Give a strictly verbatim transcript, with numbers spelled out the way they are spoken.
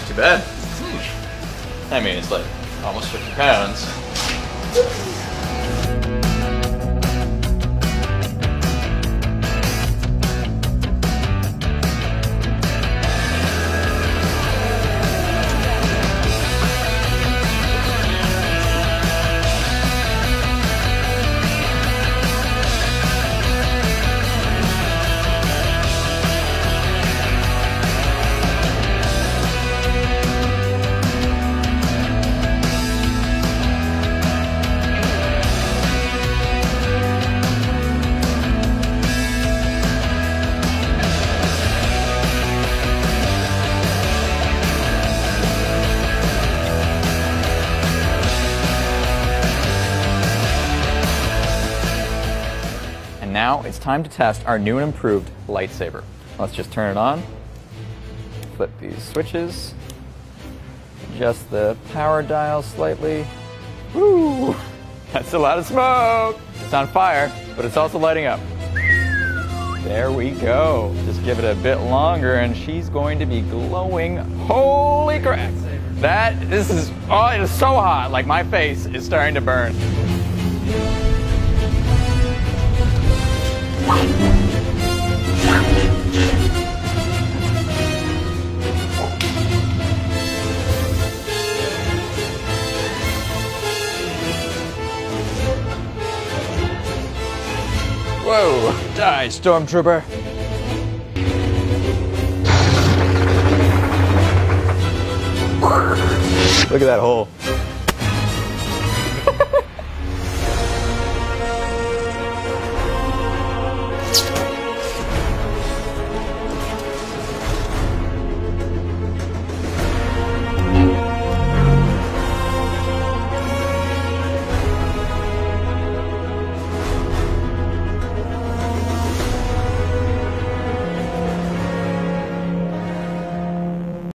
too bad. Hmm. I mean, it's like almost fifty pounds. Now it's time to test our new and improved lightsaber. Let's just turn it on, flip these switches, adjust the power dial slightly. Woo! That's a lot of smoke! It's on fire, but it's also lighting up. There we go. Just give it a bit longer and she's going to be glowing. Holy crap! That, this is, oh, it is so hot. Like my face is starting to burn. Whoa, die, Stormtrooper. Look at that hole.